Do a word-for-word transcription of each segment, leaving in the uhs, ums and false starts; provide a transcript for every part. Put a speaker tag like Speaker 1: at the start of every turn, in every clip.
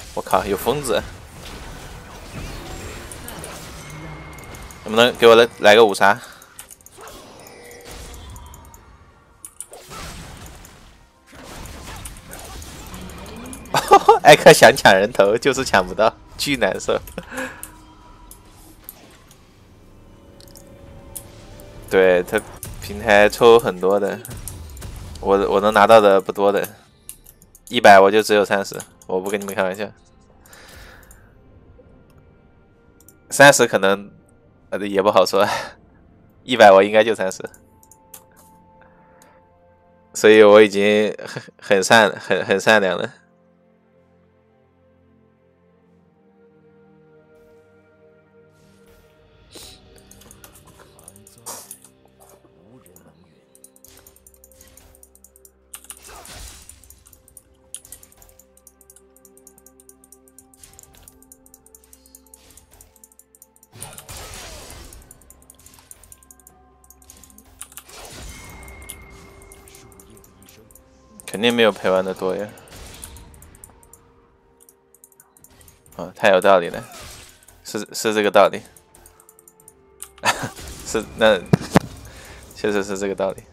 Speaker 1: 我靠，有疯子！能不能给我来来个五杀？艾克想抢人头，就是抢不到，巨难受。对他平台抽很多的，我我能拿到的不多的，一百我就只有三十，我不跟你们开玩笑。三十可能呃也不好说，一百我应该就三十，所以我已经很很善很很善良了。肯定没有陪玩的多呀。哦，太有道理了，是是这个道理，是那确实是这个道理。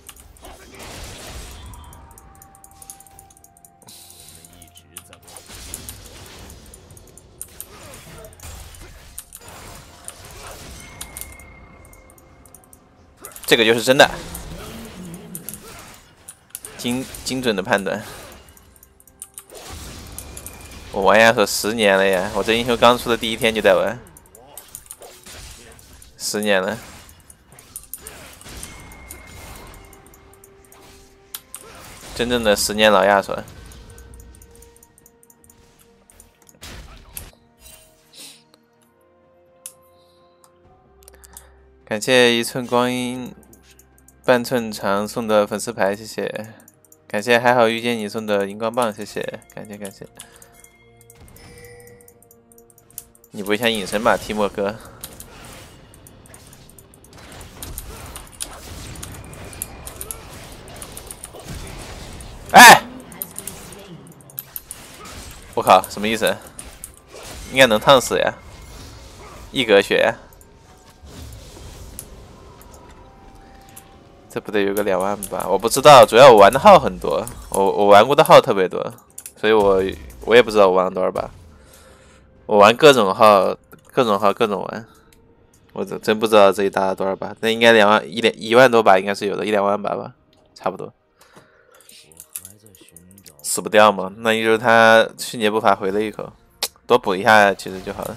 Speaker 1: 这个就是真的。精精准的判断，我玩亚索十年了呀！我这英雄刚出的第一天就在玩，十年了。真正的十年老亚索。感谢一寸光阴半寸长送的粉丝牌，谢谢。感谢还好遇见你送的荧光棒，谢谢，感谢感谢。你不会想隐身吧，提莫哥？哎！我靠，什么意思？应该能烫死呀！一格血呀！这不得有个两万吧？我不知道，主要我玩的号很多，我我玩过的号特别多，所以我我也不知道我玩了多少把。我玩各种号，各种号各种玩，我真不知道这一打了多少把。那应该两万一两一万多把应该是有的，一两万把吧，差不多。死不掉吗？那也就是他迅捷步伐回了一口，多补一下其实就好了。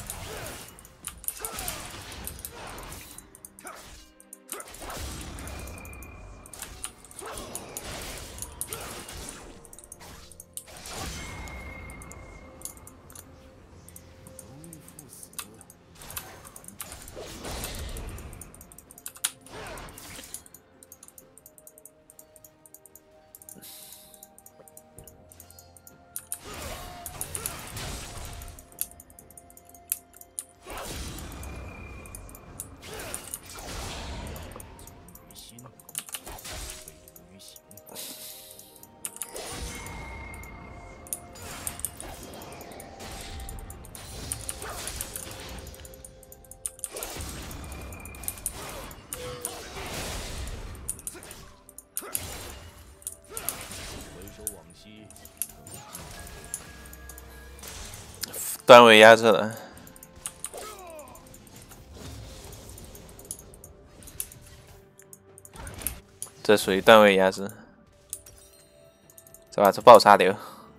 Speaker 1: 段位压制了，这属于段位压制，这把是爆杀流。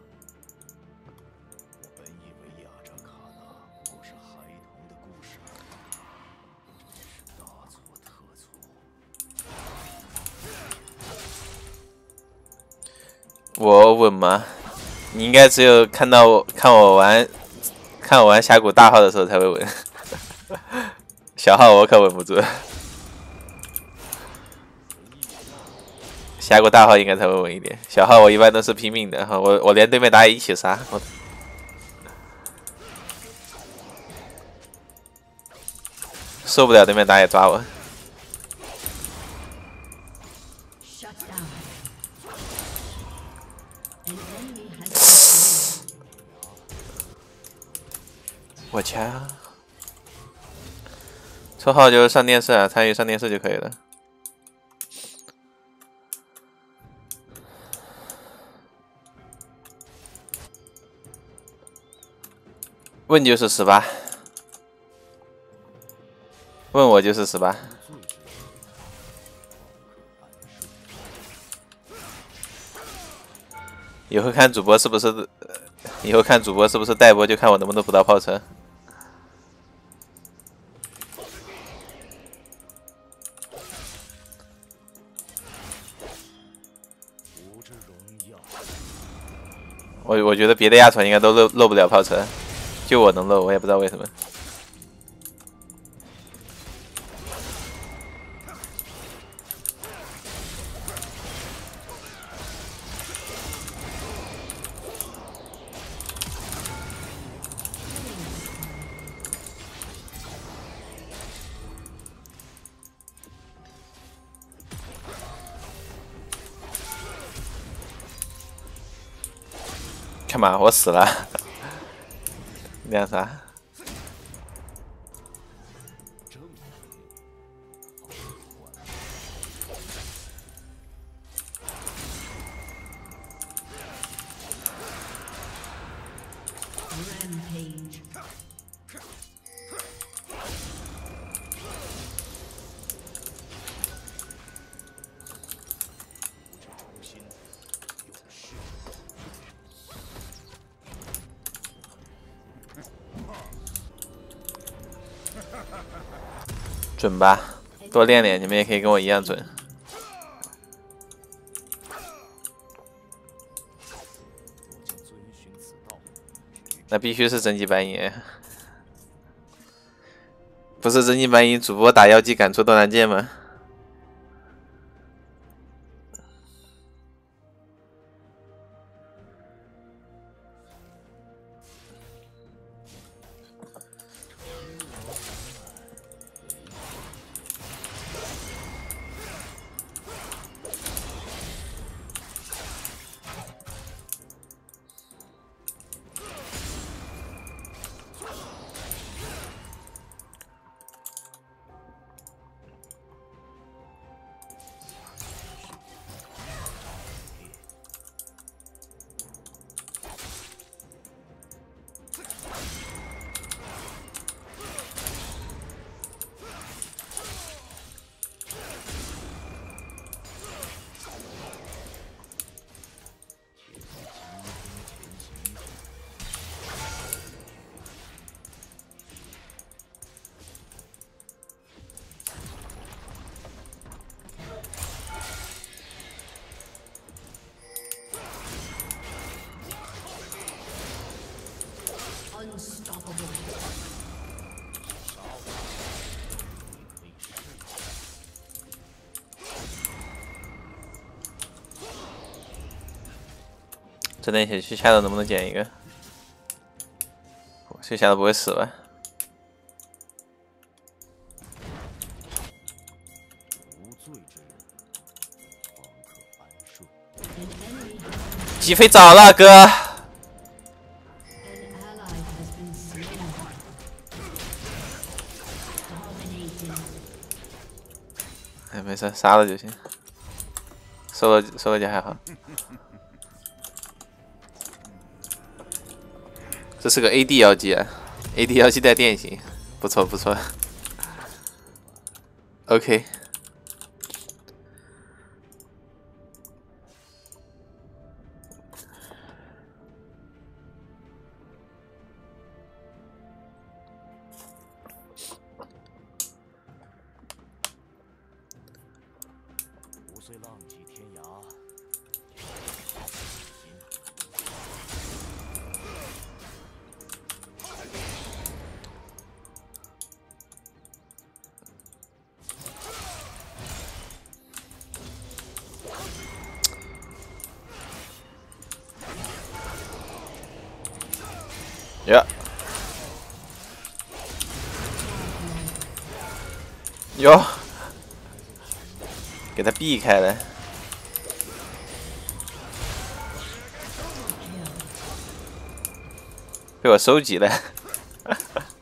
Speaker 1: 我稳吗？你应该只有看到我看我玩。看我玩峡谷大号的时候才会稳，小号我可稳不住。峡谷大号应该才会稳一点，小号我一般都是拼命的，我我连对面打野一起杀，我受不了对面打野抓我。 我掐。绰号就是上电视啊，参与上电视就可以了。问就是十八，问我就是十八。以后看主播是不是，以后看主播是不是带播，就看我能不能补到炮车。我我觉得别的亚团应该都漏漏不了炮车，就我能漏，我也不知道为什么。干嘛？我死了？亮啥？准吧，多练练，你们也可以跟我一样准。那必须是真机白银，不是真机白银，主播打妖姬敢出断蓝剑吗？这点血去下的能不能捡一个？去下的不会死吧？击飞早了，哥。哎，没事，杀了就行。收了，收了就还好。这是个 A D 妖姬啊 ，A D 妖姬带电型，不错不错。OK。呀，哟，给他避开了，被我收集了。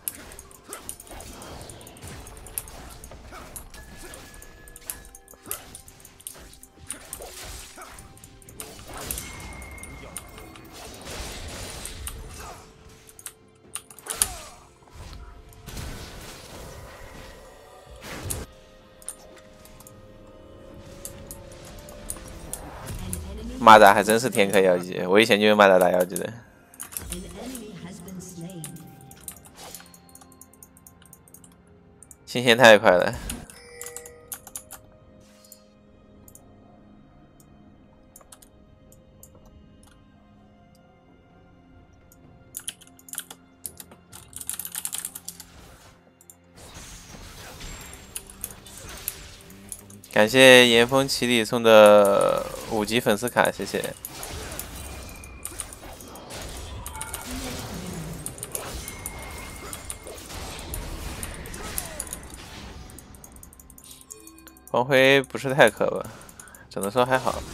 Speaker 1: 蚂蚱还真是天克妖姬，我以前就用蚂蚱打妖姬的。新鲜太快了。感谢严风奇里送的五级粉丝卡，谢谢。光辉不是太磕吧，只能说还好。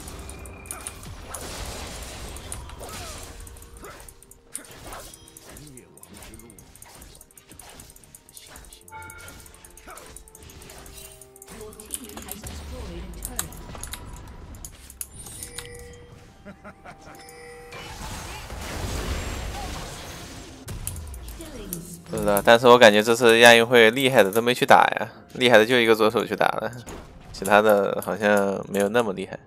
Speaker 1: 不知道，但是我感觉这次亚运会厉害的都没去打呀，厉害的就一个左手去打了，其他的好像没有那么厉害。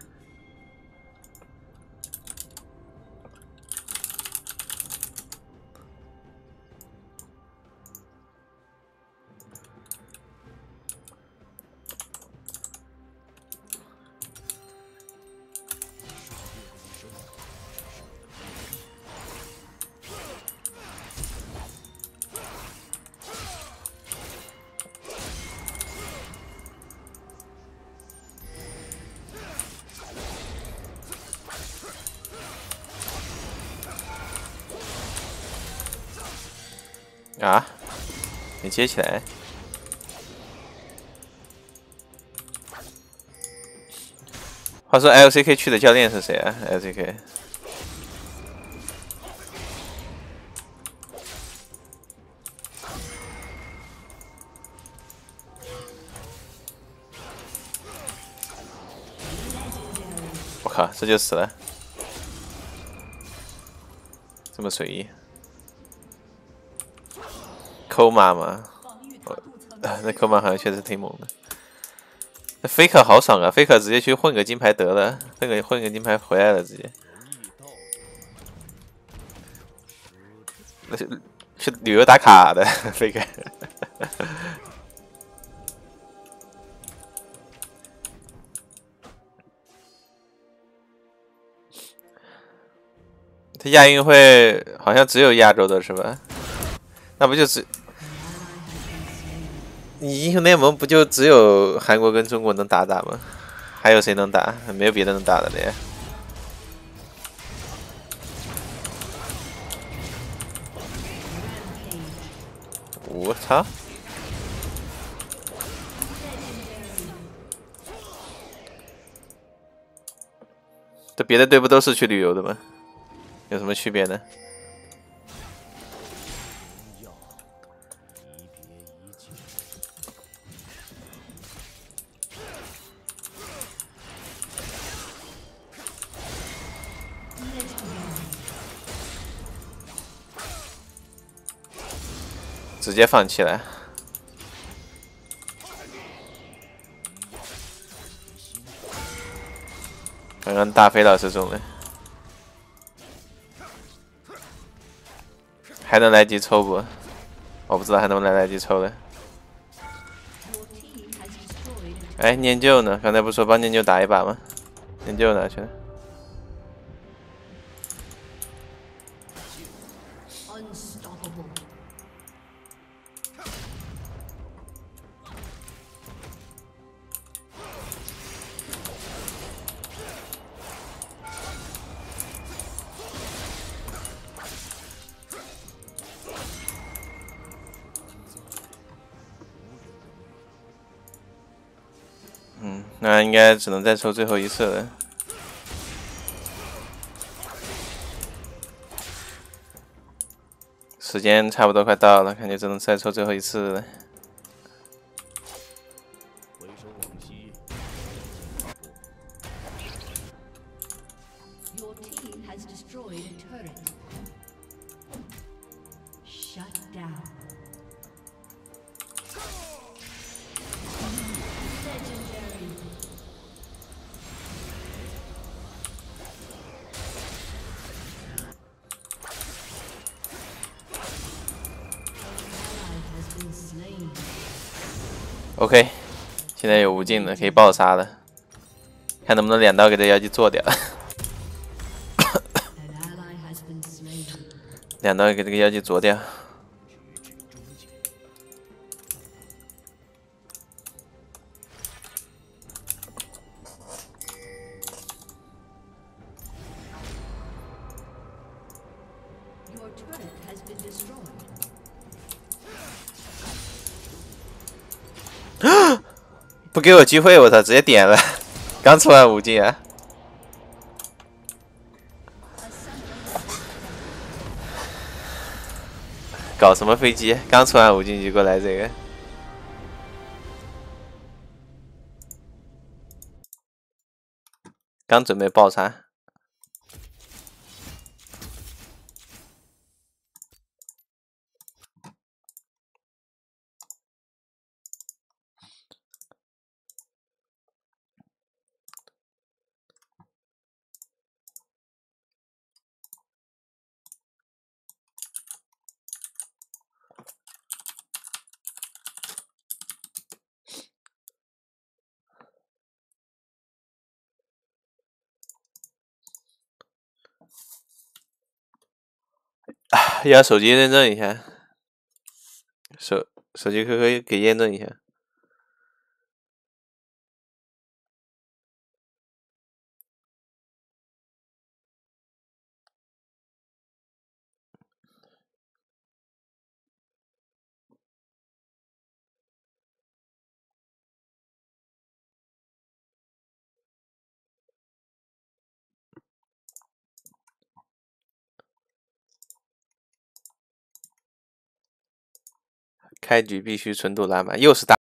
Speaker 1: 啊，没接起来。话说 L C K 去的教练是谁啊 ？L C K。我靠，这就死了，这么随意。抠妈吗？那抠妈好像确实挺猛的。那 Faker 好爽啊 ！Faker 直接去混个金牌得了，混个混个金牌回来了，直接。那是去旅游打卡的 Faker。他亚运会好像只有亚洲的是吧？那不就只？你英雄联盟不就只有韩国跟中国能打打吗？还有谁能打？没有别的能打的了呀。我操！这别的队不都是去旅游的吗？有什么区别呢？直接放弃了。刚刚大飞老师中了，还能来及抽不？我不知道还能不能来及抽了。哎，念旧呢？刚才不是说帮念旧打一把吗？念旧哪去了？嗯，那应该只能再抽最后一次了。时间差不多快到了，感觉只能再抽最后一次了。 OK， 现在有无尽了，可以爆杀了，看能不能两刀给这妖姬做掉。两刀给这个妖姬做掉。不给我机会，我操，直接点了，刚出完无尽啊！搞什么飞机？刚出完无尽就过来这个，刚准备爆杀。要手机认证一下，手手机 Q Q 给验证一下。开局必须纯度拉满，又是大。